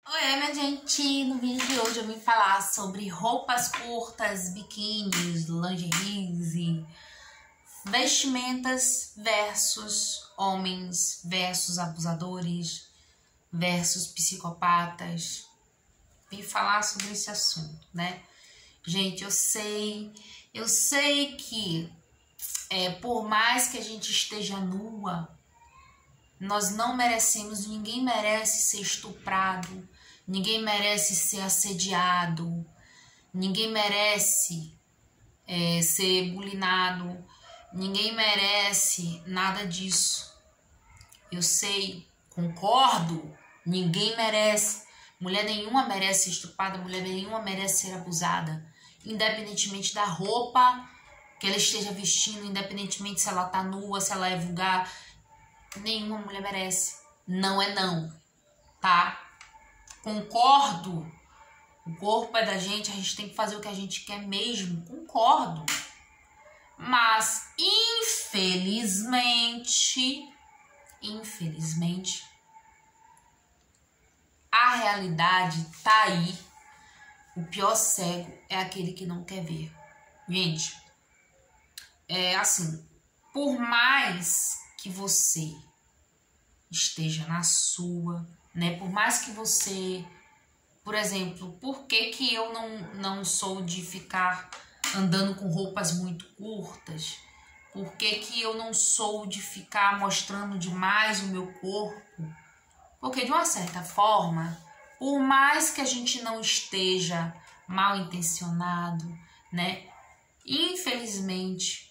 Oi, minha gente! No vídeo de hoje eu vim falar sobre roupas curtas, biquínis, lingeries e vestimentas versus homens, versus abusadores, versus psicopatas. Vim falar sobre esse assunto, né? Gente, eu sei que por mais que a gente esteja nua, nós não merecemos, ninguém merece ser estuprado, ninguém merece ser assediado, ninguém merece ser bulinado, ninguém merece nada disso. Eu sei, concordo, ninguém merece, mulher nenhuma merece ser estuprada, mulher nenhuma merece ser abusada, independentemente da roupa que ela esteja vestindo, independentemente se ela tá nua, se ela é vulgar. Nenhuma mulher merece. Não é não, tá? Concordo. O corpo é da gente, a gente tem que fazer o que a gente quer mesmo. Concordo. Mas, infelizmente, a realidade tá aí. O pior cego é aquele que não quer ver. Gente, assim, por mais que você esteja na sua, né? Por mais que você, por exemplo, por que eu não sou de ficar andando com roupas muito curtas? Por que eu não sou de ficar mostrando demais o meu corpo? Porque de uma certa forma, por mais que a gente não esteja mal intencionado, né? Infelizmente,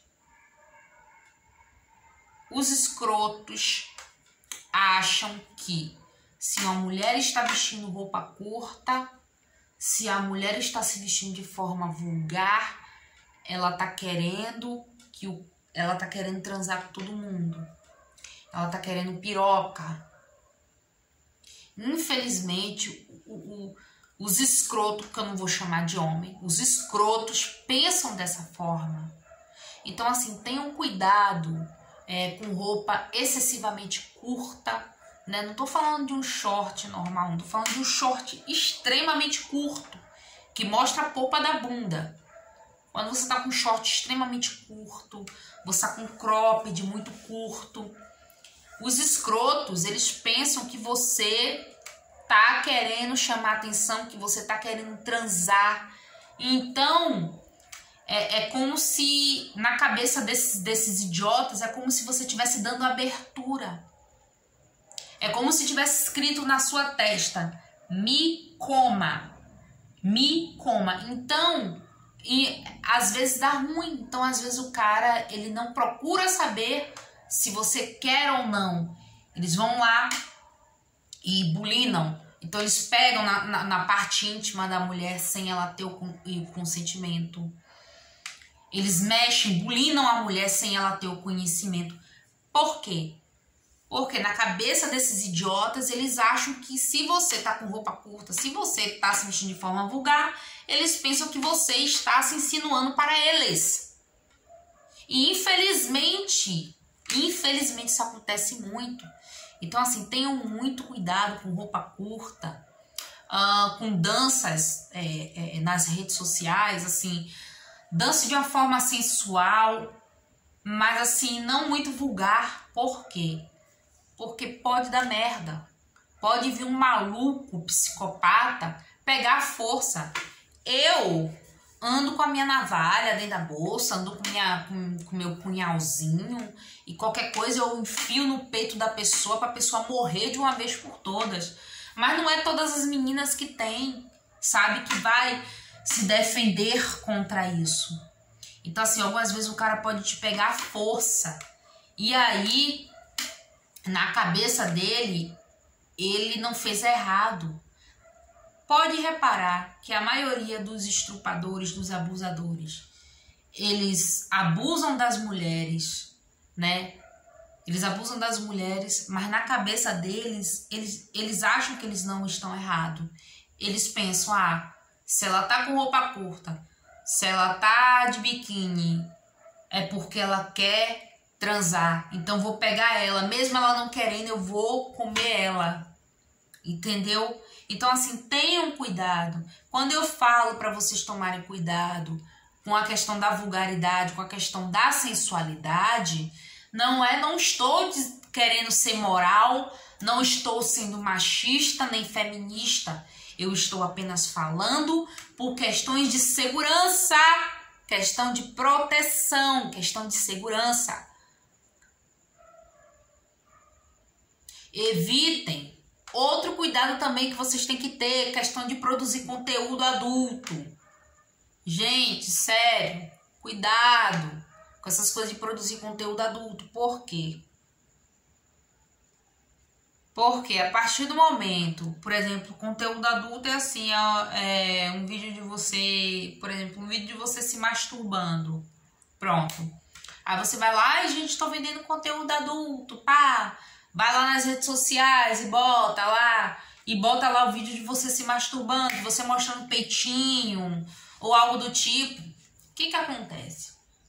os escrotos acham que se uma mulher está vestindo roupa curta, se a mulher está se vestindo de forma vulgar, ela tá querendo transar com todo mundo. Ela tá querendo piroca. Infelizmente, os escrotos, que eu não vou chamar de homem, os escrotos pensam dessa forma. Então, assim, tenham cuidado com roupa excessivamente curta, né? Não tô falando de um short normal, não tô falando de um short extremamente curto, que mostra a polpa da bunda. Quando você tá com um short extremamente curto, você tá com um cropped muito curto, os escrotos, eles pensam que você tá querendo chamar atenção, que você tá querendo transar. Então, é como se, na cabeça desses idiotas, é como se você estivesse dando abertura. É como se tivesse escrito na sua testa, me coma, me coma. Então, às vezes dá ruim. Então, às vezes o cara, ele não procura saber se você quer ou não. Eles vão lá e bulinam. Então, eles pegam na parte íntima da mulher sem ela ter o consentimento. Eles mexem, bulinam a mulher sem ela ter o conhecimento. Por quê? Porque na cabeça desses idiotas, eles acham que se você tá com roupa curta, se você tá se vestindo de forma vulgar, eles pensam que você está se insinuando para eles. E infelizmente isso acontece muito. Então, assim, tenham muito cuidado com roupa curta, com danças nas redes sociais, assim, dance de uma forma sensual, mas assim, não muito vulgar. Por quê? Porque pode dar merda. Pode vir um maluco, psicopata, pegar a força. Eu ando com a minha navalha dentro da bolsa, ando com meu punhalzinho, e qualquer coisa eu enfio no peito da pessoa pra pessoa morrer de uma vez por todas. Mas não é todas as meninas que tem, sabe, que vai se defender contra isso. Então, assim, algumas vezes o cara pode te pegar à força. E aí, na cabeça dele, ele não fez errado. Pode reparar que a maioria dos estrupadores, dos abusadores, eles abusam das mulheres, né? Eles abusam das mulheres, mas na cabeça deles, eles acham que eles não estão errados. Eles pensam, se ela tá com roupa curta, se ela tá de biquíni, é porque ela quer transar. Então vou pegar ela, mesmo ela não querendo, eu vou comer ela. Entendeu? Então, assim, tenham cuidado. Quando eu falo para vocês tomarem cuidado com a questão da vulgaridade, com a questão da sensualidade, não estou querendo ser moral, não estou sendo machista nem feminista. Eu estou apenas falando por questões de segurança, questão de proteção, questão de segurança. Evitem. Outro cuidado também que vocês têm que ter, questão de produzir conteúdo adulto. Gente, sério, cuidado com essas coisas de produzir conteúdo adulto. Por quê? Porque a partir do momento, por exemplo, conteúdo adulto é assim, é um vídeo de você, por exemplo, um vídeo de você se masturbando. Pronto. Aí você vai lá e, gente, tô vendendo conteúdo adulto, pá. Vai lá nas redes sociais e bota lá o vídeo de você se masturbando, de você mostrando peitinho ou algo do tipo. O que que acontece?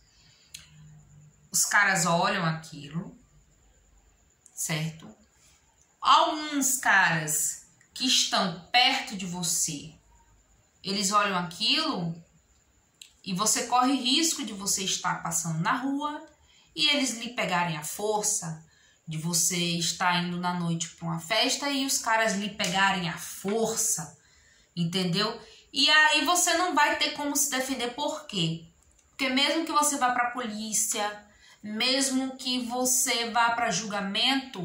Os caras olham aquilo, certo? Alguns caras que estão perto de você, eles olham aquilo e você corre risco de você estar passando na rua e eles lhe pegarem à força, de você estar indo na noite para uma festa e os caras lhe pegarem à força, entendeu? E aí você não vai ter como se defender. Por quê? Porque mesmo que você vá para a polícia, mesmo que você vá para julgamento,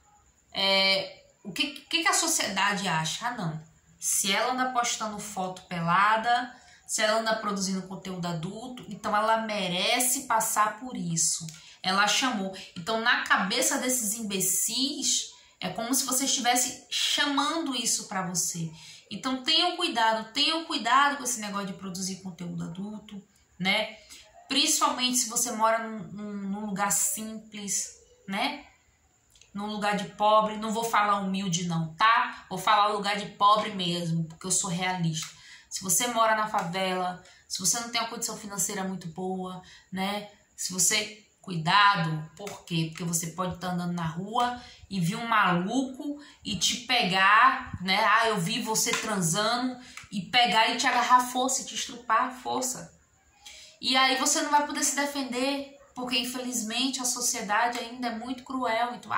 o que a sociedade acha? Ah, não. Se ela anda postando foto pelada, se ela anda produzindo conteúdo adulto, então ela merece passar por isso. Ela chamou. Então, na cabeça desses imbecis, é como se você estivesse chamando isso para você. Então, tenham cuidado com esse negócio de produzir conteúdo adulto, né? Principalmente se você mora num lugar simples, né? Num lugar de pobre. Não vou falar humilde não, tá? Vou falar lugar de pobre mesmo, porque eu sou realista. Se você mora na favela, se você não tem uma condição financeira muito boa, né? Se você... Cuidado, por quê? Porque você pode estar andando na rua e vir um maluco e te pegar, né? Ah, eu vi você transando e pegar e te agarrar à força e te estrupar à força. E aí você não vai poder se defender, porque infelizmente a sociedade ainda é muito cruel. Então,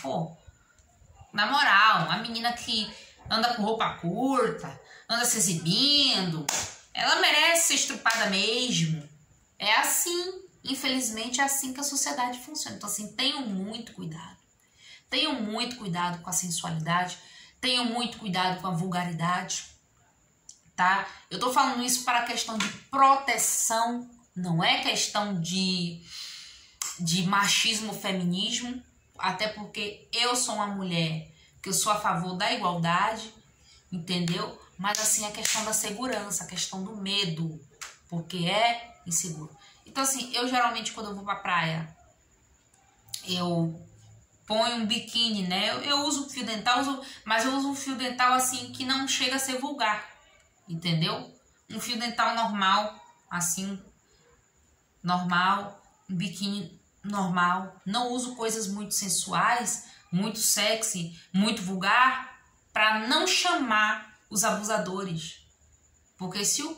na moral, a menina que anda com roupa curta, anda se exibindo, ela merece ser estrupada mesmo. É assim. Infelizmente, é assim que a sociedade funciona. Então, assim, tenham muito cuidado. Tenham muito cuidado com a sensualidade. Tenham muito cuidado com a vulgaridade. Tá? Eu tô falando isso para a questão de proteção. Não é questão de machismo, feminismo. Até porque eu sou uma mulher que eu sou a favor da igualdade. Entendeu? Mas, assim, a questão da segurança, a questão do medo. Porque é inseguro. Então, assim, eu geralmente quando eu vou pra praia, eu ponho um biquíni, né? Eu uso fio dental, mas eu uso um fio dental, assim, que não chega a ser vulgar, entendeu? Um fio dental normal, assim, normal, um biquíni normal. Não uso coisas muito sensuais, muito sexy, muito vulgar, pra não chamar os abusadores. Porque se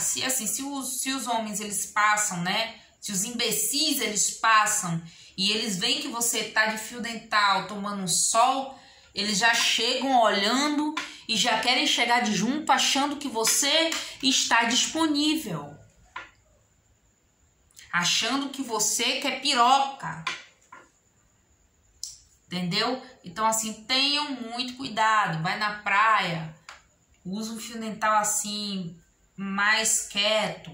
os homens eles passam, né? Se os imbecis eles passam e eles veem que você tá de fio dental tomando um sol, eles já chegam olhando e já querem chegar de junto achando que você está disponível. Achando que você quer piroca. Entendeu? Então, assim, tenham muito cuidado. Vai na praia. Usa um fio dental assim, mais quieto.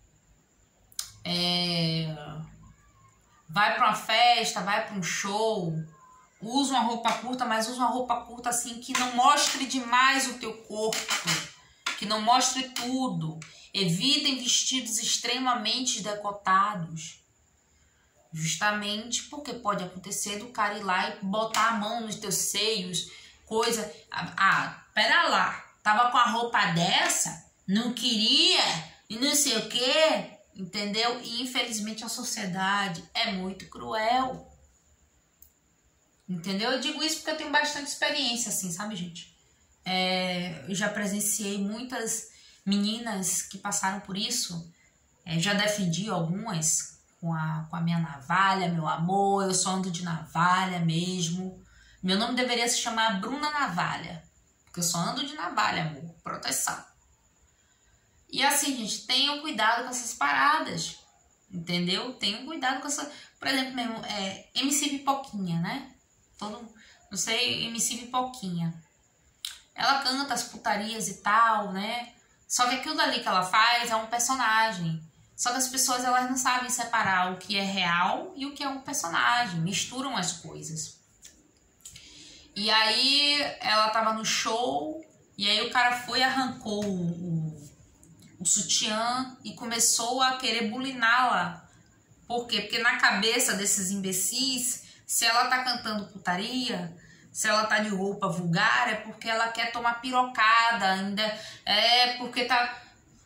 Vai para uma festa, vai para um show. Usa uma roupa curta, mas usa uma roupa curta assim que não mostre demais o teu corpo. Que não mostre tudo. Evitem vestidos extremamente decotados. Justamente porque pode acontecer do cara ir lá e botar a mão nos teus seios. Coisa... pera lá. Tava com a roupa dessa, não queria e não sei o quê, entendeu? E infelizmente a sociedade é muito cruel. Entendeu? Eu digo isso porque eu tenho bastante experiência assim, sabe, gente? eu já presenciei muitas meninas que passaram por isso. Já defendi algumas com a minha navalha, meu amor, eu só ando de navalha mesmo. Meu nome deveria se chamar Bruna Navalha, porque eu só ando de navalha, amor, proteção. E assim, gente, tenham cuidado com essas paradas, entendeu? Tenham cuidado com essa... Por exemplo, mesmo, MC Pipoquinha, né? Não sei, MC Pipoquinha. Ela canta as putarias e tal, né? Só que aquilo dali que ela faz é um personagem. Só que as pessoas, elas não sabem separar o que é real e o que é um personagem. Misturam as coisas. E aí, ela tava no show, e aí o cara foi e arrancou o sutiã e começou a querer buliná-la. Por quê? Porque na cabeça desses imbecis, se ela tá cantando putaria, se ela tá de roupa vulgar, é porque ela quer tomar pirocada, ainda é porque tá...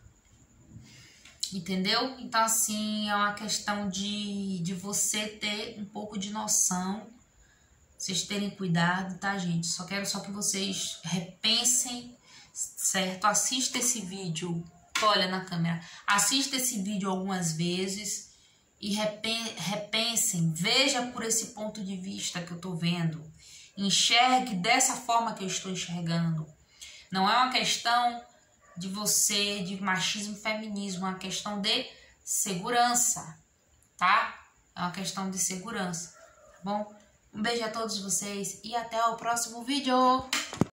Entendeu? Então, assim, é uma questão de você ter um pouco de noção, vocês terem cuidado, tá, gente? Só quero que vocês repensem, certo? Assista esse vídeo, olha na câmera, assista esse vídeo algumas vezes e repensem, veja por esse ponto de vista que eu tô vendo, enxergue dessa forma que eu estou enxergando. Não é uma questão de machismo e feminismo, é uma questão de segurança, tá? É uma questão de segurança, tá bom? Um beijo a todos vocês e até o próximo vídeo!